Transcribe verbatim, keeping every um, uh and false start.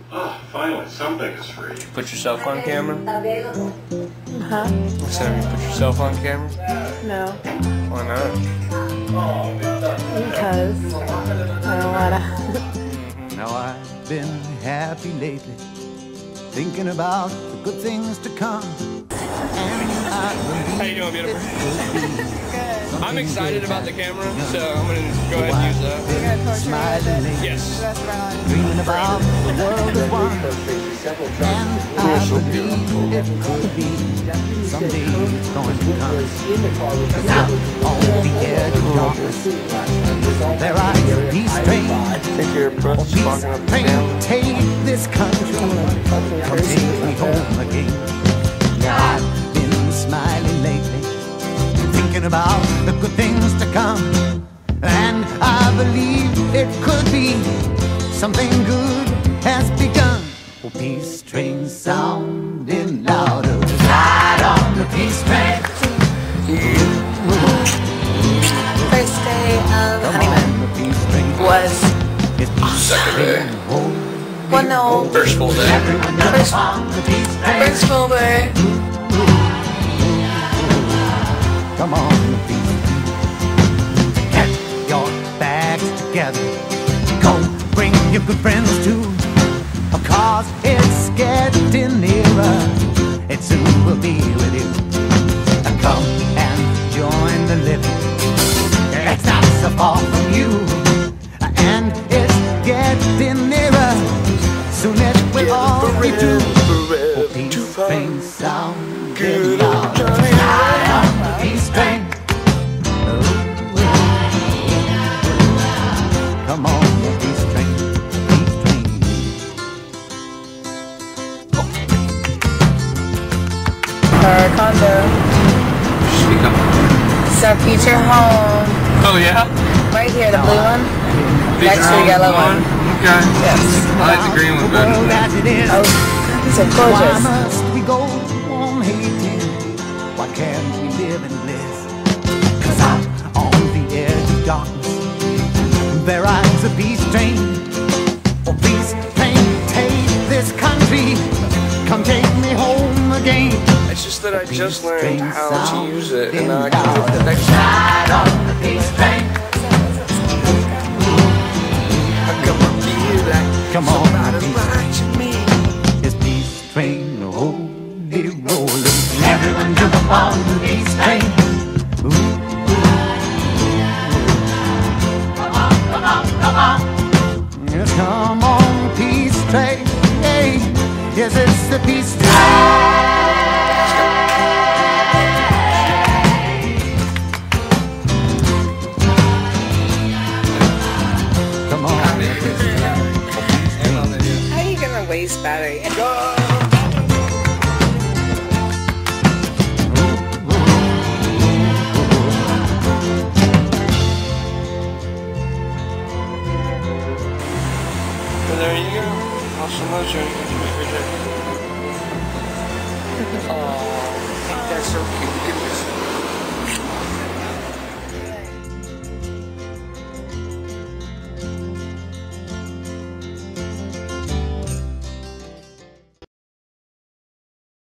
Oh, finally, something is free. Put yourself on camera? Huh? So you put yourself on camera? No. Why not? Because I don't wanna. Now I've been happy lately, thinking about the good things to come. How you doing, beautiful? I'm excited about the camera, so I'm gonna go ahead and use that. Smiling, Yes. dreaming about the world at once. And I believe it could be someday it's going to come. Out on the edge of darkness, there rides a peace train. Take your approach, Peace train, take this country, come take me home again. I've been smiling lately, thinking about the good things to come. And I believe it could be something good has begun. Oh, peace train sounding louder, ride on the peace train. First day of honeymoon The peace train was, is peace Second train. day. Oh, well, no, First full day. everyone jump on the peace train. first full day. Come on, the peace train. Get your bags together. Go bring your good friends too. Cause it's getting nearer. It soon will be with you. Come and join the living. It's not so far from you. And it's getting nearer. Soon it will all be true. Oh, peace train sound good loud. Ride on the peace train. Oh, come on, the peace train. Peace train. Our condo. It's our future home. Oh yeah? Right here, the blue one. Next to the yellow one. Okay. Yes. I like the green one better. World as it is. Oh, these are Why gorgeous. must we go on hating? Why can't we live in bliss? Cause out on the edge of darkness, there rides a peace train. Oh, peace train, take this country. Come take me home again. It's just that I just learned Train how to sound use it, and in now I can do it the louder. next time. Ride on the peace train. I come up to you that Come on, somebody's peace right to me. This peace train, oh, be rolling. Everyone jump up on the peace train. Ooh. Come on, come on, come on. Yes, come on, peace train. Hey, yes, it's the peace train. Come on. How are you gonna waste battery? So there you go. Awesome motion. Aww.